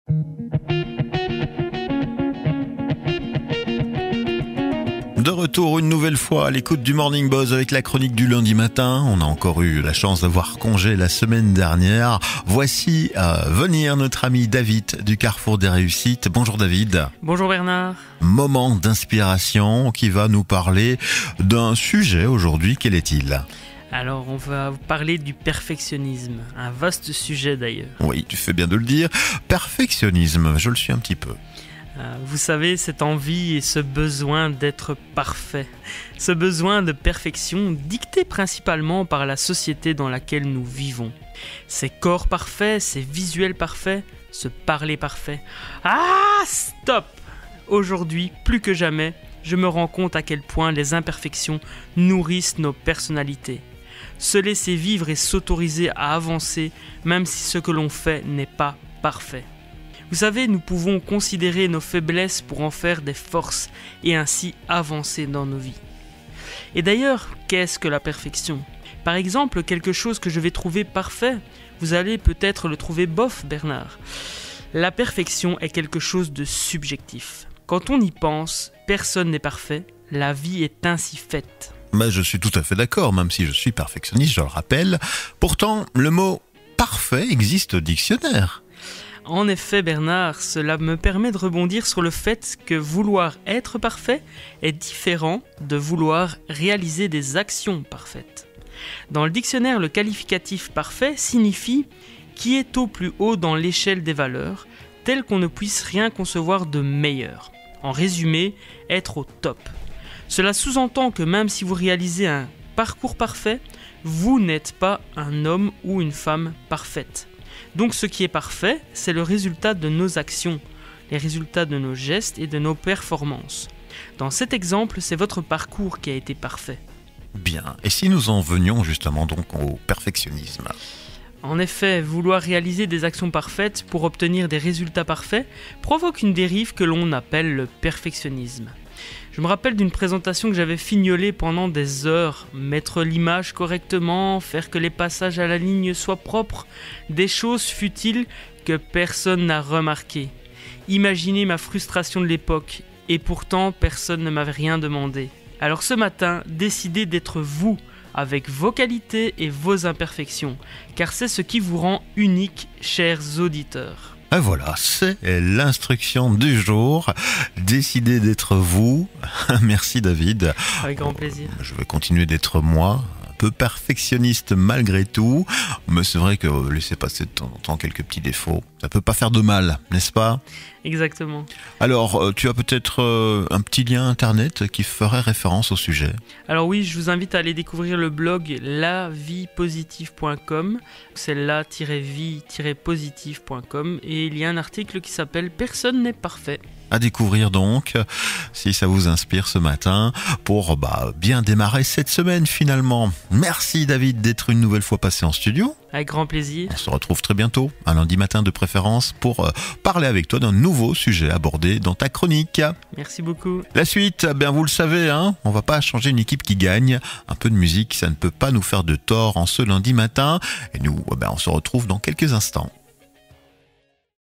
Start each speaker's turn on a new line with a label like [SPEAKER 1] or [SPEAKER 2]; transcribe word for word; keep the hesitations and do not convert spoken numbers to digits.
[SPEAKER 1] De retour une nouvelle fois à l'écoute du Morning Buzz avec la chronique du lundi matin. On a encore eu la chance d'avoir congé la semaine dernière. Voici à venir notre ami David du Carrefour des Réussites. Bonjour David.
[SPEAKER 2] Bonjour Bernard.
[SPEAKER 1] Moment d'inspiration qui va nous parler d'un sujet aujourd'hui. Quel est-il ?
[SPEAKER 2] Alors, on va parler du perfectionnisme, un vaste sujet d'ailleurs.
[SPEAKER 1] Oui, tu fais bien de le dire. Perfectionnisme, je le suis un petit peu.
[SPEAKER 2] Euh, vous savez, cette envie et ce besoin d'être parfait, ce besoin de perfection dicté principalement par la société dans laquelle nous vivons. Ces corps parfaits, ces visuels parfaits, ce parler parfait. Ah, stop ! Aujourd'hui, plus que jamais, je me rends compte à quel point les imperfections nourrissent nos personnalités. Se laisser vivre et s'autoriser à avancer, même si ce que l'on fait n'est pas parfait. Vous savez, nous pouvons considérer nos faiblesses pour en faire des forces et ainsi avancer dans nos vies. Et d'ailleurs, qu'est-ce que la perfection ? Par exemple, quelque chose que je vais trouver parfait, vous allez peut-être le trouver bof, Bernard. La perfection est quelque chose de subjectif. Quand on y pense, personne n'est parfait, la vie est ainsi faite.
[SPEAKER 1] Bah, je suis tout à fait d'accord, même si je suis perfectionniste, je le rappelle. Pourtant, le mot « parfait » existe au dictionnaire.
[SPEAKER 2] En effet, Bernard, cela me permet de rebondir sur le fait que vouloir être parfait est différent de vouloir réaliser des actions parfaites. Dans le dictionnaire, le qualificatif parfait signifie qui est au plus haut dans l'échelle des valeurs, tel qu'on ne puisse rien concevoir de meilleur. En résumé, être au top. Cela sous-entend que même si vous réalisez un parcours parfait, vous n'êtes pas un homme ou une femme parfaite. Donc ce qui est parfait, c'est le résultat de nos actions, les résultats de nos gestes et de nos performances. Dans cet exemple, c'est votre parcours qui a été parfait.
[SPEAKER 1] Bien, et si nous en venions justement donc au perfectionnisme ?
[SPEAKER 2] En effet, vouloir réaliser des actions parfaites pour obtenir des résultats parfaits provoque une dérive que l'on appelle le perfectionnisme. Je me rappelle d'une présentation que j'avais fignolée pendant des heures, mettre l'image correctement, faire que les passages à la ligne soient propres, des choses futiles que personne n'a remarquées. Imaginez ma frustration de l'époque, et pourtant personne ne m'avait rien demandé. Alors ce matin, décidez d'être vous, avec vos qualités et vos imperfections, car c'est ce qui vous rend unique, chers auditeurs.
[SPEAKER 1] Et voilà, c'est l'instruction du jour. Décidez d'être vous. Merci David.
[SPEAKER 2] Avec grand plaisir.
[SPEAKER 1] Je vais continuer d'être moi, un peu perfectionniste malgré tout. Mais c'est vrai que laisser passer de temps en temps quelques petits défauts, ça peut pas faire de mal, n'est-ce pas ?
[SPEAKER 2] Exactement.
[SPEAKER 1] Alors, tu as peut-être euh, un petit lien internet qui ferait référence au sujet ?
[SPEAKER 2] Alors oui, je vous invite à aller découvrir le blog la vie positive point com. C'est la vie positive point com et il y a un article qui s'appelle « Personne n'est parfait ».
[SPEAKER 1] À découvrir donc, si ça vous inspire ce matin, pour bah, bien démarrer cette semaine finalement. Merci David d'être une nouvelle fois passé en studio.
[SPEAKER 2] Avec grand plaisir.
[SPEAKER 1] On se retrouve très bientôt, un lundi matin de préférence, pour euh, parler avec toi d'un nouveau sujet abordé dans ta chronique.
[SPEAKER 2] Merci beaucoup.
[SPEAKER 1] La suite, bien vous le savez, hein, on va pas changer une équipe qui gagne. Un peu de musique, ça ne peut pas nous faire de tort en ce lundi matin. Et nous, ben, on se retrouve dans quelques instants.